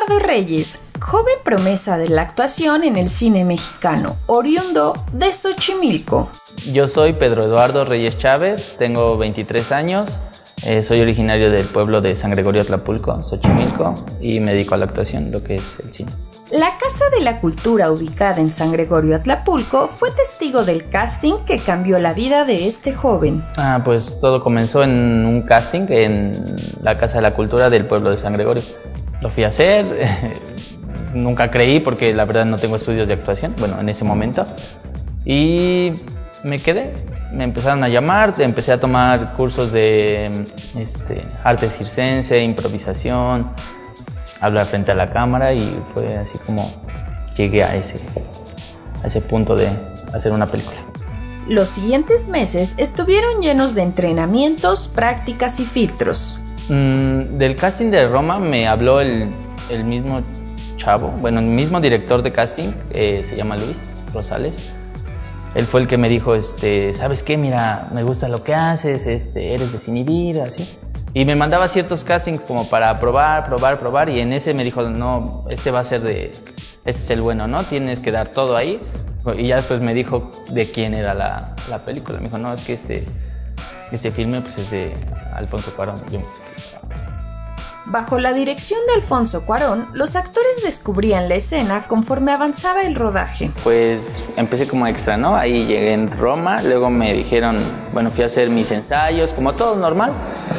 Eduardo Reyes, joven promesa de la actuación en el cine mexicano, oriundo de Xochimilco. Yo soy Pedro Eduardo Reyes Chávez, tengo 23 años, soy originario del pueblo de San Gregorio Atlapulco, Xochimilco, y me dedico a la actuación, lo que es el cine. La Casa de la Cultura, ubicada en San Gregorio Atlapulco, fue testigo del casting que cambió la vida de este joven. Pues todo comenzó en un casting en la Casa de la Cultura del pueblo de San Gregorio. Lo fui a hacer, nunca creí porque la verdad no tengo estudios de actuación, bueno, en ese momento, y me quedé. Me empezaron a llamar, empecé a tomar cursos de arte circense, improvisación, hablar frente a la cámara, y fue así como llegué a ese punto de hacer una película. Los siguientes meses estuvieron llenos de entrenamientos, prácticas y filtros. Del casting de Roma me habló el mismo chavo, bueno, el mismo director de casting, se llama Luis Rosales. Él fue el que me dijo, ¿sabes qué? Mira, me gusta lo que haces, eres desinhibido, así. Y me mandaba ciertos castings como para probar, y en ese me dijo, no, va a ser este es el bueno, ¿no? Tienes que dar todo ahí. Y ya después me dijo de quién era la película. Me dijo, no, es que este filme pues es de Alfonso Cuarón. Bajo la dirección de Alfonso Cuarón, los actores descubrían la escena conforme avanzaba el rodaje. Pues empecé como extra, ¿no? Ahí llegué en Roma, luego me dijeron, bueno, fui a hacer mis ensayos, como todo normal.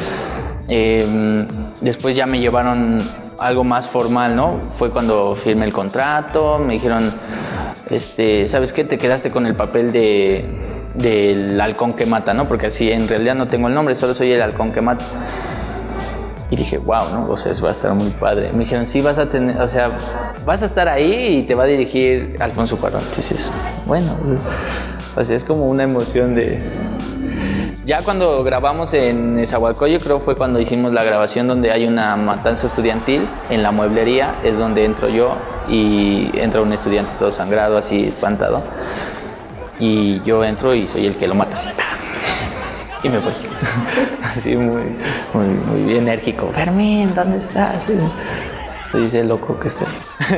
Después ya me llevaron algo más formal, ¿no? Fue cuando firmé el contrato, me dijeron, ¿sabes qué? Te quedaste con el papel del halcón que mata, ¿no? Porque así en realidad no tengo el nombre, solo soy el halcón que mata. Y dije, wow, ¿no? O sea, eso va a estar muy padre. Me dijeron, sí, vas a estar ahí y te va a dirigir Alfonso Cuarón. Entonces, bueno, o sea, es como una emoción de... Ya cuando grabamos en Nezahualcóyotl, creo fue cuando hicimos la grabación donde hay una matanza estudiantil en la mueblería, es donde entro yo y entra un estudiante todo sangrado, así espantado. Y yo entro y soy el que lo mata así. Y me voy. Así muy enérgico. Fermín, ¿dónde estás? Dice loco que estoy.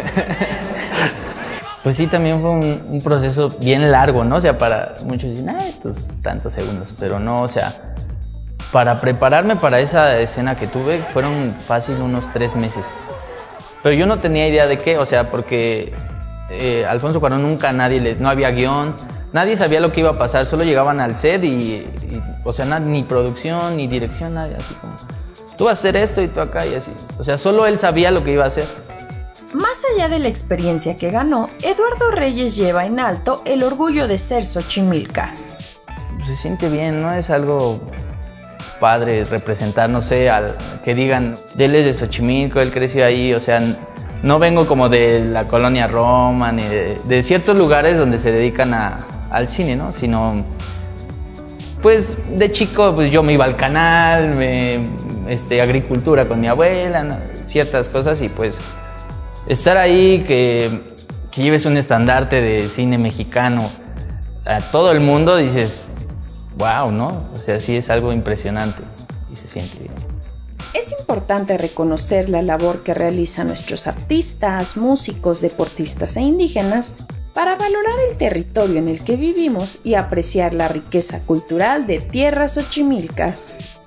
Pues sí, también fue un proceso bien largo, ¿no? O sea, para muchos dicen, pues tantos segundos, pero no, o sea, para prepararme para esa escena que tuve, fueron fácil unos 3 meses. Pero yo no tenía idea de qué, o sea, porque Alfonso Cuarón nunca no había guión, nadie sabía lo que iba a pasar, solo llegaban al set o sea, ni producción, ni dirección, nadie, así como, tú vas a hacer esto y tú acá y así. O sea, solo él sabía lo que iba a hacer. Más allá de la experiencia que ganó, Eduardo Reyes lleva en alto el orgullo de ser xochimilca. Se siente bien, ¿no? Es algo padre representar, no sé, que digan, él es de Xochimilco, él creció ahí, o sea, no vengo como de la colonia Roma, ni de ciertos lugares donde se dedican al cine, ¿no? Sino, pues, de chico, pues yo me iba al canal, agricultura con mi abuela, ¿no? Ciertas cosas, y pues estar ahí, que lleves un estandarte de cine mexicano a todo el mundo, dices, wow, ¿no? O sea, sí es algo impresionante y se siente bien. Es importante reconocer la labor que realizan nuestros artistas, músicos, deportistas e indígenas para valorar el territorio en el que vivimos y apreciar la riqueza cultural de tierras xochimilcas.